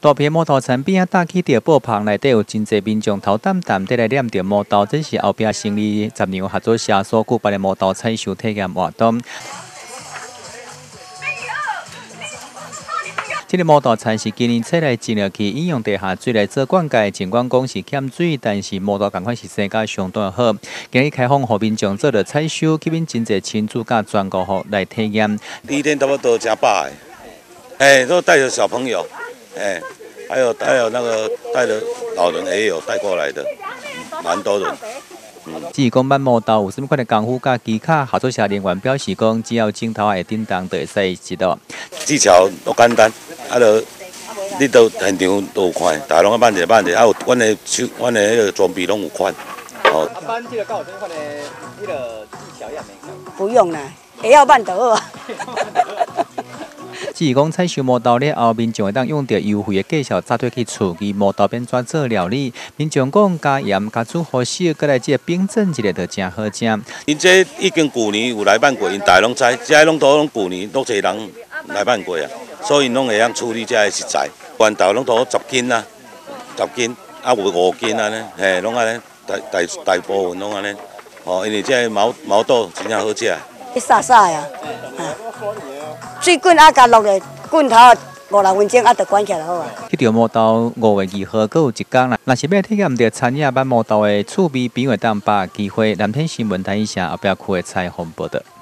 大批毛豆田边搭起着布棚，内底有真侪民众头澹澹地来念着毛豆，这是后壁成立10年合作社所举办的毛豆采收体验活动。这个毛豆田是今年采来种落去，引用地下水来做灌溉，尽管讲是欠水，但是毛豆赶快是生甲相当好。今日开放互民众做着采收，吸引真侪亲子甲全国户来体验。 第一天差不多加100个，都带着小朋友，还有那个带着老人也有带过来的，蛮多人。 至于讲焖毛豆有什么款的功夫甲技巧，合作社人员表示讲，只要镜头会叮当，就会使知道。 技巧都简单，你到现场都有看，大家拢慢者，有阮的迄个装备拢有看。 班这个教有什么款的迄个技巧也没？ 不用啦，会晓慢就好。 至于讲采收毛豆了后，民众会当用着优惠的价钱早退去厝，以毛豆变怎做料理。民众讲加盐、加煮好烧，再来这冰镇一下就真好食。 因这已经旧年有来办过，因大家拢知，这拢旧年都侪人来办过啊，所以拢会晓处理这食材。原豆拢10斤啊，10斤啊有5斤安尼，拢安尼，大部分拢安尼。因为这毛豆真正好食。 沙沙呀，水滚加落来，滚头5-6分钟就关起来就好啊。 这条毛豆5月2号，还有一天啦。若是要体验着产业焖毛豆的趣味，朋友当把握机会。蓝天新闻台以下后壁区的采访报道。